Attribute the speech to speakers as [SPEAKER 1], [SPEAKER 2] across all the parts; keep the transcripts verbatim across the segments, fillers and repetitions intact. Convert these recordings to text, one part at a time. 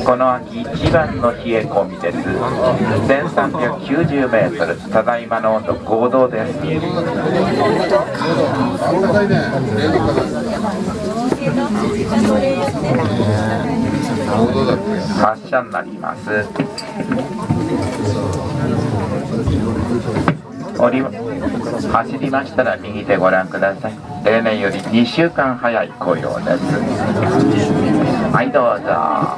[SPEAKER 1] この秋一番の冷え込みです。せんさんびゃくきゅうじゅうメートル、ただいまの温度ごどです。発車になります。降り走りましたら右手ご覧ください。例年よりにしゅうかん早い紅葉です。はいどうぞ。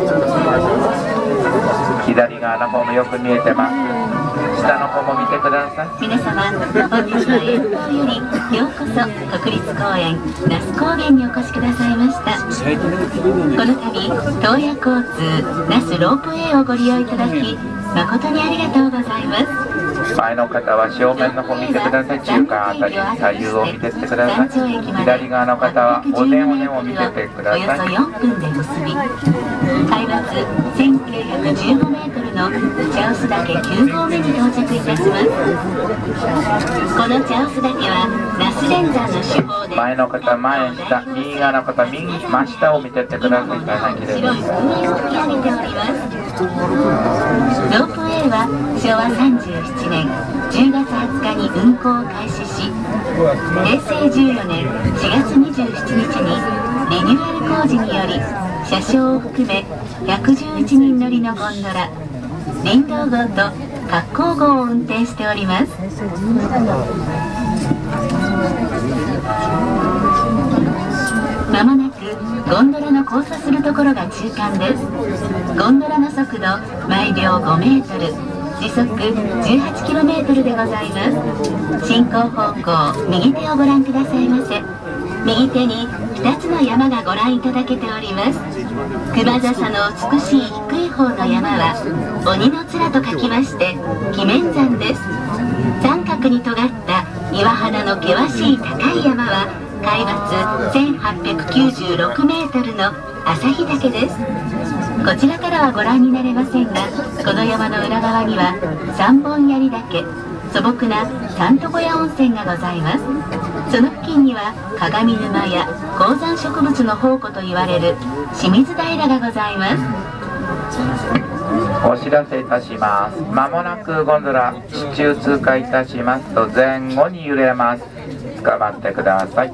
[SPEAKER 1] 左側の方もよく見えてます。下の方も見てください。
[SPEAKER 2] 皆様、本日は遠方よりようこそ国立公園那須高原にお越しくださいました。この度東野交通那須ロープウェイをご利用いただき誠にありがとうございます。
[SPEAKER 1] 前の方は正面の方見てください。中間あたり左右を見てってください。左側の方はおねおねを見ててください。
[SPEAKER 2] およそよんぷんで結び、海抜せんきゅうひゃくじゅうごメートルの茶臼岳きゅうごうめに到着いたします。この茶臼岳は那須連山の主峰で、
[SPEAKER 1] 前の方前下、右側の方右真下を見てってください。大変綺麗です。
[SPEAKER 2] 白い海を吹き上げております。ロープウェイはしょうわさんじゅうななねんじゅうがつはつかに運行を開始し、へいせいじゅうよねんしがつにじゅうしちにちにリニューアル工事により車掌を含めひゃくじゅういちにん乗りのゴンドラ林道号と滑降号を運転しております。まもなくゴンドラの交差するところが中間です。ゴンドラの速度毎秒ごメートル、時速じゅうはちキロメートルでございます。進行方向右手をご覧くださいませ。右手にふたつの山がご覧いただけております。熊笹の美しい低い方の山は鬼の面と書きまして鬼面山です。三角に尖った岩肌の険しい高い山は海抜せんはっぴゃくきゅうじゅうろくメートルの旭岳です。こちらからはご覧になれませんが、この山の裏側には三本槍岳、素朴な三床屋温泉がございます。その付近には鏡沼や高山植物の宝庫と言われる清水平がございます。
[SPEAKER 1] お知らせいたします。まもなくゴンドラ地中通過いたしますと前後に揺れます。捕まってください。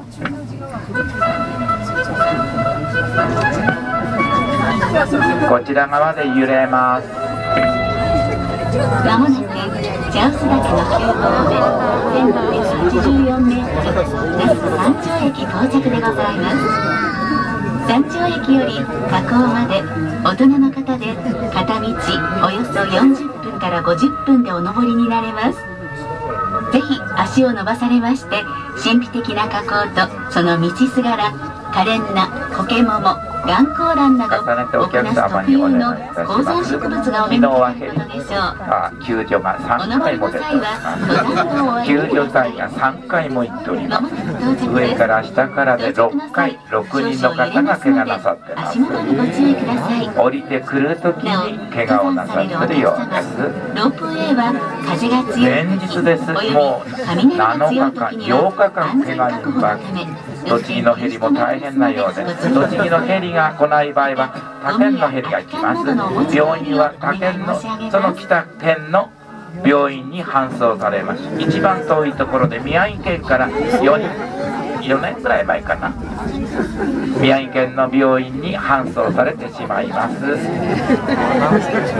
[SPEAKER 1] こちら側で揺れます。
[SPEAKER 2] まもなく茶臼岳のきゅうごうめせんろっぴゃくはちじゅうよんメートル那須山頂駅到着でございます。山頂駅より河口まで大人の方で片道およそよんじゅっぷんからごじゅっぷんでお登りになれます。ぜひ足を伸ばされまして神秘的な河口とその道すがら可憐な苔桃、岩光蘭など奥那須特有の高山植物がお目にかかることでしょう。
[SPEAKER 1] 救助がさんかいも出ております。救助隊がさんかいも行っております。上から下からでろっかい、ろくにんの方が怪我なさってます。降りてくるときに怪我をなさってるようです。
[SPEAKER 2] ロープウェイは風が強い
[SPEAKER 1] 連日です。もうなのかかん、ようかかん怪我人ばかり。栃木のヘリも大変なようです。栃木のヘリが来ない場合は他県のヘリが行きます。病院は他県のその北県の病院に搬送されます。一番遠いところで宮城県からよにんよねんぐらい前かな、宮城県の病院に搬送されてしまいます。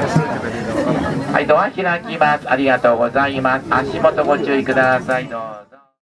[SPEAKER 1] はい、ドア開きます。ありがとうございます。足元ご注意ください。どうぞ。